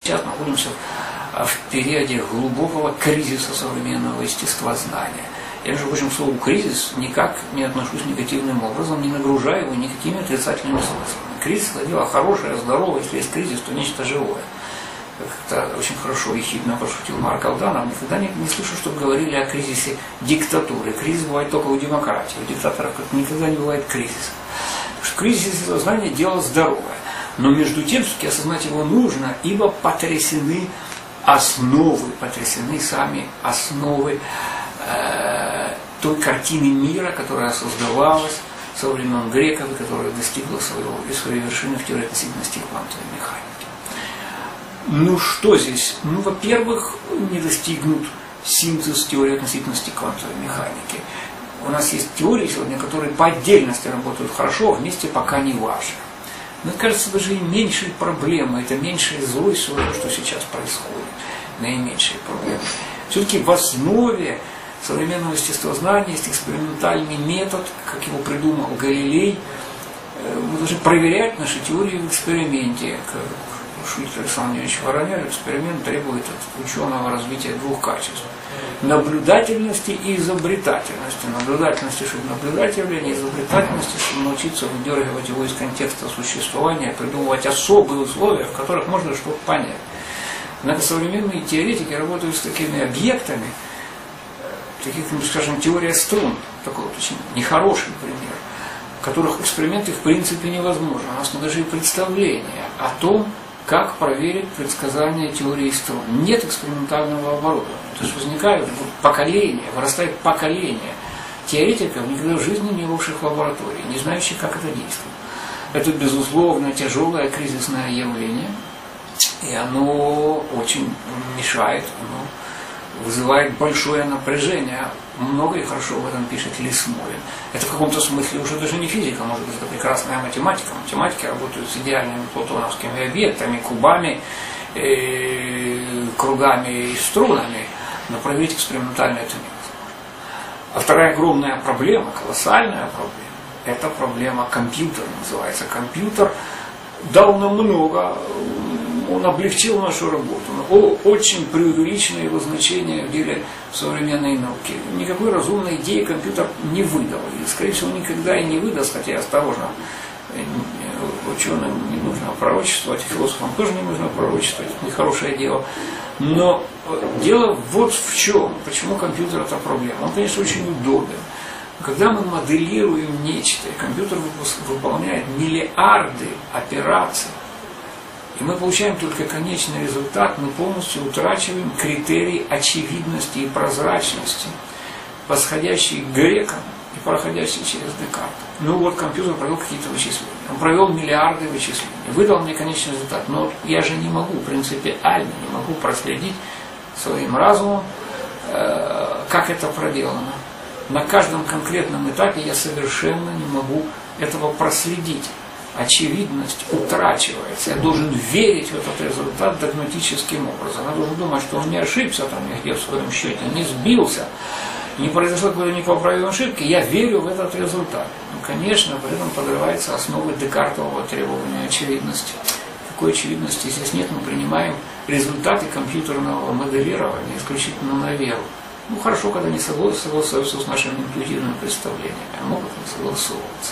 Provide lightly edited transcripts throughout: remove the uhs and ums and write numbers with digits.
сейчас находимся в периоде глубокого кризиса современного естествознания. Я, между прочим, к слову «кризис» никак не отношусь негативным образом, не нагружаю его никакими отрицательными смыслами. Кризис – это дело хорошее, здоровое, если есть кризис, то нечто живое. Как-то очень хорошо и хитро пошутил Марк Алданов. Никогда не слышу, чтобы говорили о кризисе диктатуры. Кризис бывает только у демократии, у диктаторов никогда не бывает кризиса. Потому что кризис естествознания – дело здоровое. Но между тем, все-таки осознать его нужно, ибо потрясены сами основы той картины мира, которая создавалась со времен греков, и которая достигла своей вершины в теории относительности квантовой механики. Ну что здесь? Ну, во-первых, не достигнут синтез теории относительности квантовой механики. У нас есть теории сегодня, которые по отдельности работают хорошо, а вместе пока не важно. Мне кажется, даже и меньшие проблемы, это меньшее зло из всего, что сейчас происходит. Наименьшие проблемы. Все-таки в основе современного естествознания есть экспериментальный метод, как его придумал Галилей. Мы должны проверять наши теории в эксперименте. Как шутит Александр Ильич Воронеж, эксперимент требует от ученого развития двух качеств. Наблюдательности и изобретательности. Наблюдательности, чтобы наблюдать явление, изобретательности, чтобы научиться выдергивать его из контекста существования, придумывать особые условия, в которых можно что-то понять. Однако современные теоретики работают с такими объектами, таких, скажем, теория струн, такой вот очень нехороший пример, в которых эксперименты в принципе невозможны. У нас нет даже и представления о том, как проверить предсказания теории струн. Нет экспериментального оборудования. То есть возникают поколения, вырастает поколение теоретиков, никогда в жизни не бывших в лаборатории, не знающих, как это действует. Это, безусловно, тяжелое кризисное явление, и оно очень мешает, оно вызывает большое напряжение. Много и хорошо об этом пишет Лисморин. Это в каком-то смысле уже даже не физика, может быть, это прекрасная математика. Математики работают с идеальными платоновскими объектами, кубами, кругами и струнами, но проверить экспериментально это невозможно. А вторая огромная проблема, колоссальная проблема, это проблема компьютера, называется. Компьютер дал нам много, он облегчил нашу работу. Очень преувеличено его значение в деле современной науки. Никакой разумной идеи компьютер не выдал. И, скорее всего, никогда и не выдаст, хотя осторожно, ученым не нужно пророчествовать, философам тоже не нужно пророчествовать, это нехорошее дело. Но дело вот в чем, почему компьютер это проблема. Он, конечно, очень удобен. Когда мы моделируем нечто, и компьютер выполняет миллиарды операций, и мы получаем только конечный результат, мы полностью утрачиваем критерий очевидности и прозрачности, восходящий к грекам и проходящий через Декарта. Ну вот компьютер провел какие-то вычисления. Он провел миллиарды вычислений, выдал мне конечный результат. Но я же не могу, принципиально не могу проследить своим разумом, как это проделано. На каждом конкретном этапе я совершенно не могу этого проследить. Очевидность утрачивается. Я должен верить в этот результат догматическим образом. Я должен думать, что он не ошибся там нигде в своем счете, не сбился, не произошло какой-то непоправимой ошибки. Я верю в этот результат. Ну, конечно, при этом подрывается основы декартового требования очевидности. Какой очевидности здесь нет, мы принимаем результаты компьютерного моделирования исключительно на веру. Ну, хорошо, когда не согласуются с нашими интуитивными представлениями, а могут не согласовываться.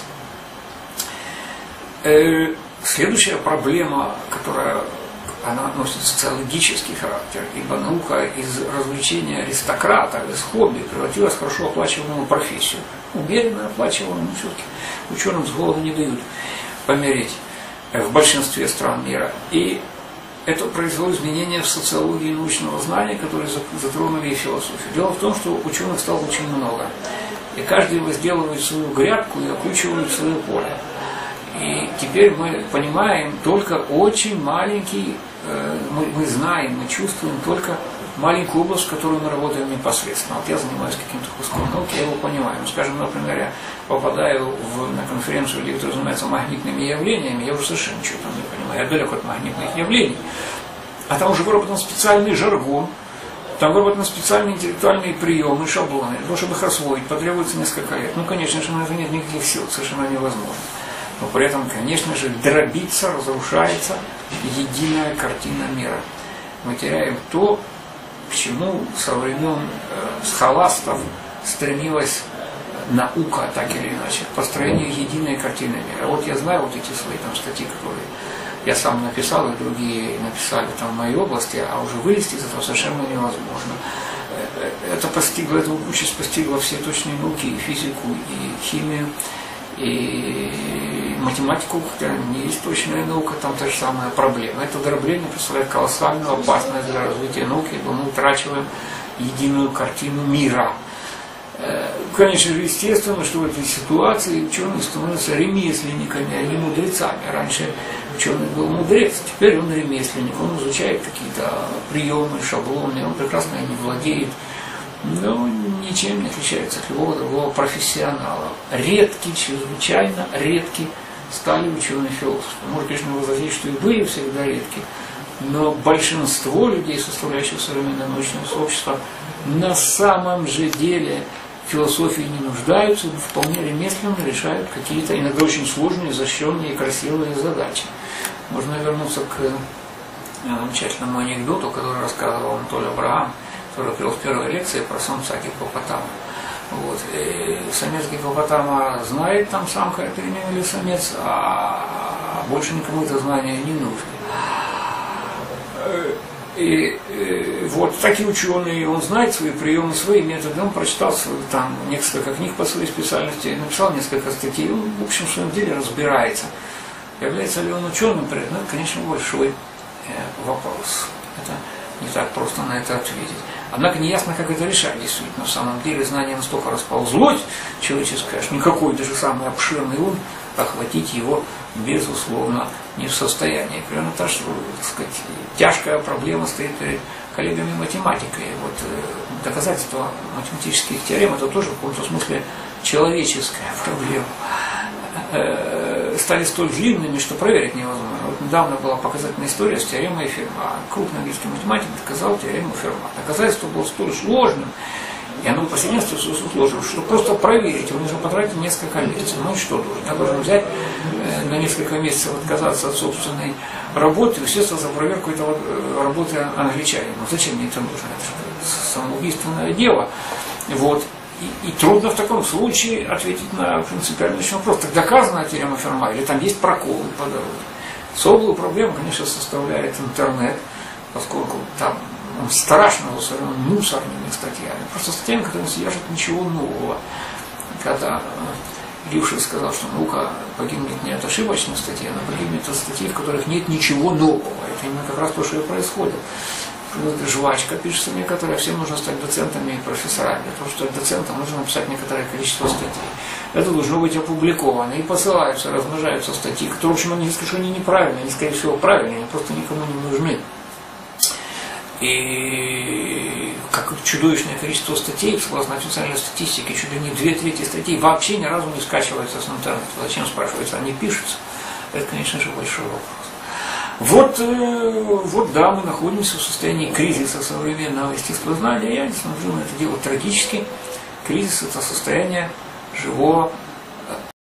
Следующая проблема, она носит социологический характер, ибо наука из развлечения аристократа, из хобби превратилась в хорошо оплачиваемую профессию. Умеренно оплачиваемую, но все-таки ученым с голоду не дают помереть в большинстве стран мира. И это произвело изменения в социологии научного знания, которые затронули и философию. Дело в том, что ученых стало очень много. И каждый возделывает свою грядку и окучивает свое поле. И теперь мы понимаем только очень маленький, мы знаем, мы чувствуем только маленькую область, в которой мы работаем непосредственно. Вот я занимаюсь каким-то куском науки, я его понимаю. Скажем, например, я попадаю на конференцию людей, которые занимаются магнитными явлениями, я уже совершенно ничего там не понимаю. Я далек от магнитных явлений. А там уже выработан специальный жаргон, там выработаны специальные интеллектуальные приемы, шаблоны. Для того, чтобы их освоить, потребуется несколько лет. Ну, конечно же, на это нет никаких сил, совершенно невозможно. Но при этом, конечно же, дробится, разрушается единая картина мира. Мы теряем то, к чему со времен схоластов стремилась наука, так или иначе, к построению единой картины мира. Вот я знаю вот эти свои там статьи, которые я сам написал, и другие написали там в моей области, а уже вылезти из этого совершенно невозможно. Это постигло, эта участь постигла все точные науки, и физику, и химию, и математику, хотя не есть точная наука, там та же самая проблема. Это дробление представляет колоссальную опасность для развития науки, ибо мы утрачиваем единую картину мира. Конечно же, естественно, что в этой ситуации ученые становятся ремесленниками, а не мудрецами. Раньше ученый был мудрец, теперь он ремесленник, он изучает какие-то приемы, шаблоны, он прекрасно ими владеет, но ничем не отличается от любого другого профессионала. Редкий, чрезвычайно редкий стали ученые-философы. Можно, конечно, возразить, что и были всегда редкие, но большинство людей, составляющих современное научное сообщество, на самом же деле в философии не нуждаются, вполне ремесленно решают какие-то иногда очень сложные, изощренные и красивые задачи. Можно вернуться к замечательному анекдоту, который рассказывал Анатолий Абрагам, который привел в первой лекции про самца гиппопотама. Вот. И самец гиппопотама знает, там самка это или самец, а больше никому это знание не нужно. И вот такие ученые, он знает свои приемы, свои методы, он прочитал там несколько книг по своей специальности, написал несколько статей, он в общем в своем деле разбирается. Является ли он ученым при этом? Это, конечно, большой вопрос. Это не так просто на это ответить. Однако неясно, как это решать действительно. В самом деле знание настолько расползлось человеческое, аж никакой даже самый обширный ум охватить его безусловно не в состоянии. Примерно так, что, так сказать, тяжкая проблема стоит перед коллегами математикой. Вот доказательства математических теорем это тоже в каком-то смысле человеческая проблема. Стали столь длинными, что проверить невозможно. Вот недавно была показательная история с теоремой Ферма. Крупный английский математик доказал теорему Ферма. Доказательство было столь сложным, и оно по совместству сложилось, что просто проверить его нужно потратить несколько месяцев. Ну и что должен? Я должен взять на несколько месяцев отказаться от собственной работы и усесться за проверку этой работы англичанина. Ну зачем мне это нужно? Это же самоубийственное дело. Вот. И трудно в таком случае ответить на принципиальный вопрос. Так доказана теорема Ферма или там есть проколы по дороге? Особую проблему, конечно, составляет интернет, поскольку там он страшно засорен мусорными статьями, просто статьями, которые не содержат ничего нового. Когда Лившин сказал, что наука погибнет не от ошибочных статей, она погибнет от статей, в которых нет ничего нового. Это именно как раз то, что и происходит. Жвачка пишется некоторые, всем нужно стать доцентами и профессорами. Для того, чтобы стать доцентом, нужно написать некоторое количество статей. Это должно быть опубликовано. И посылаются, размножаются статьи, которые, в общем, они не скажу, что они неправильные, они, скорее всего, правильные, они просто никому не нужны. И как чудовищное количество статей, согласно официальной статистике, чуть ли не 2/3 статей вообще ни разу не скачиваются с интернета. Зачем, спрашивается, они пишутся? Это, конечно же, большой вопрос. Вот да, мы находимся в состоянии кризиса современного естествознания. Я не смотрю на это дело трагически. Кризис – это состояние живого